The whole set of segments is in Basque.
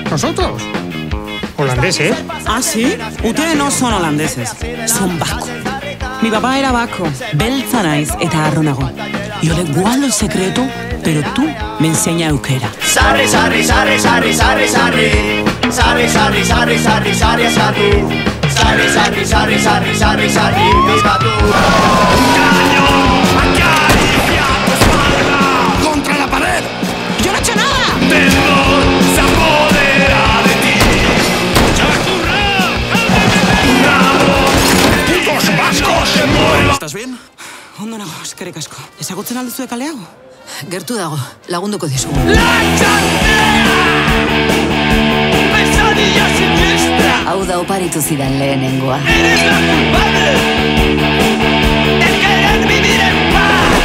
Nosotros. Holandeses. ¿Ah, sí? Ustedes no son holandeses, son vascos. Mi papá era vasco, BELTZA naiz eta harro nago. Yo le guardo el secreto, pero tú me enseñas euskera. Sarri, sarri, sarri, sarri, sarri, sarri. Sarri, sarri, sarri, sarri, sarri, sarri. Sarri, sarri, sarri, sarri, sarri, sarri, eskatu. ¡Caño! ¡Acaricia tu espalda! ¡Contra la pared! ¡Yo no he hecho nada! ¡Terror se apodera de ti! ¡Chacurra! ¡Bravo! ¡Putos vascos! ¿Estás bien? Ondo nago, eskerrik asko. Ezagutzen alduzue kale hau? Gertu dago, lagunduko dizugu. ¡La chantea! ¡Pesadilla siniestra! Hau da oparitu zidan lehenengoa. ¡Eres la culpable! ¡El querer vivir en paz!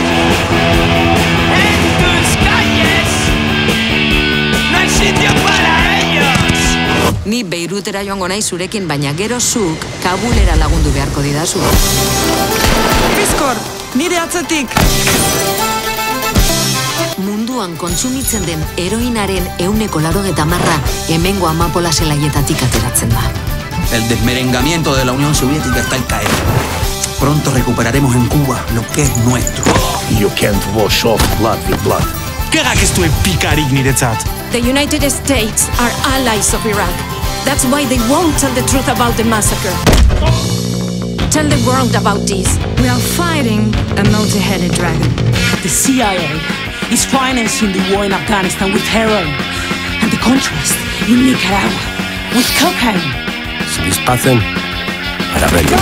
¡En tus calles! ¡No hay sitio para ellos! Ni Beirutera joango nahi zurekin, baina gero zuk Kabulera lagundu beharko didazu. Bizkor, nire atzetik! Munduan kontsumitzen den heroinaren 180 hemengo amapola zelaietatik ateratzen da. El desmerengamiento de la Unión Soviética está al caer. Pronto recuperaremos en Cuba lo que es nuestro. You can't wash off blood with blood. Gerrak ez duen pikarik niretzat. The United States are allies of Iraq. That's why they won't tell the truth about the massacre. Tell the world about this. We are fighting a multi-headed dragon. The CIA is financing the war in Afghanistan with heroin, and the contrast in Nicaragua with cocaine. Si dispacen, para verlo.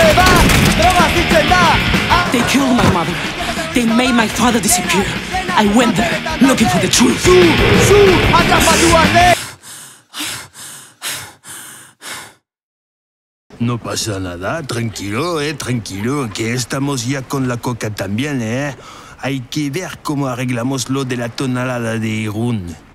They killed my mother. They made my father disappear. I went there looking for the truth. No pasa nada, tranquilo, tranquilo, que estamos ya con la coca también, Hay que ver cómo arreglamos lo de la tonelada de Irún.